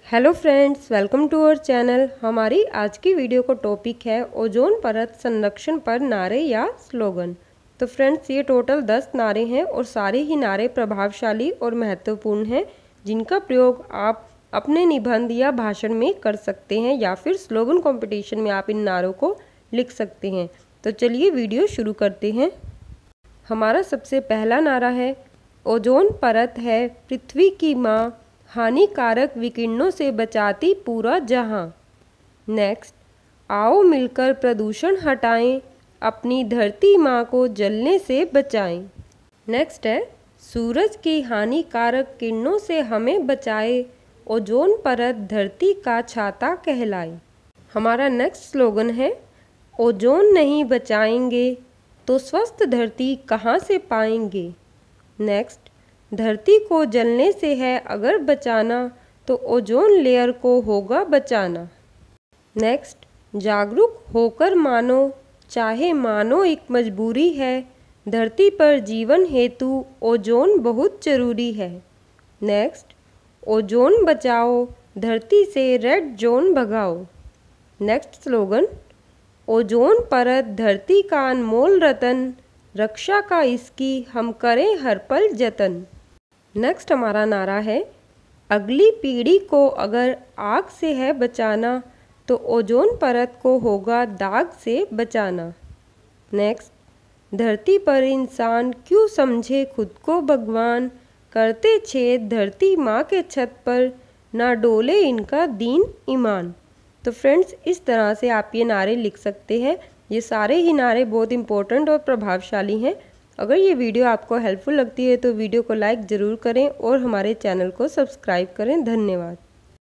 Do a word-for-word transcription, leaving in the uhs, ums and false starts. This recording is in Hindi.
Hello friends, welcome to our channel. हमारी आज की वीडियो का टॉपिक है ओजोन परत संरक्षण पर नारे या स्लोगन। तो फ्रेंड्स, ये टोटल दस नारे हैं और सारे ही नारे प्रभावशाली और महत्वपूर्ण हैं, जिनका प्रयोग आप अपने निबंध या भाषण में कर सकते हैं या फिर स्लोगन कंपटीशन में आप इन नारों को लिख सकते हैं। तो चलिए वीडियो शुरू करते हैं। हमारा सबसे पहला नारा है, ओजोन परत है पृथ्वी की माँ, हानिकारक विकिरणों से बचाती पूरा जहां। नेक्स्ट, आओ मिलकर प्रदूषण हटाएं, अपनी धरती माँ को जलने से बचाएं। नेक्स्ट है, सूरज की हानिकारक किरणों से हमें बचाए, ओजोन परत धरती का छाता कहलाए। हमारा नेक्स्ट स्लोगन है, ओजोन नहीं बचाएंगे तो स्वस्थ धरती कहाँ से पाएंगे। नेक्स्ट, धरती को जलने से है अगर बचाना तो ओजोन लेयर को होगा बचाना। नेक्स्ट, जागरूक होकर मानो, चाहे मानो एक मजबूरी है, धरती पर जीवन हेतु ओजोन बहुत जरूरी है। नेक्स्ट, ओजोन बचाओ, धरती से रेड जोन भगाओ। नेक्स्ट स्लोगन, ओजोन परत धरती का अनमोल रतन, रक्षा का इसकी हम करें हर पल जतन। नेक्स्ट हमारा नारा है, अगली पीढ़ी को अगर आग से है बचाना तो ओजोन परत को होगा दाग से बचाना। नेक्स्ट, धरती पर इंसान क्यों समझे खुद को भगवान, करते छेद धरती माँ के छत पर, ना डोले इनका दीन ईमान। तो फ्रेंड्स, इस तरह से आप ये नारे लिख सकते हैं। ये सारे ही नारे बहुत इंपॉर्टेंट और प्रभावशाली हैं। अगर ये वीडियो आपको हेल्पफुल लगती है तो वीडियो को लाइक ज़रूर करें और हमारे चैनल को सब्सक्राइब करें। धन्यवाद।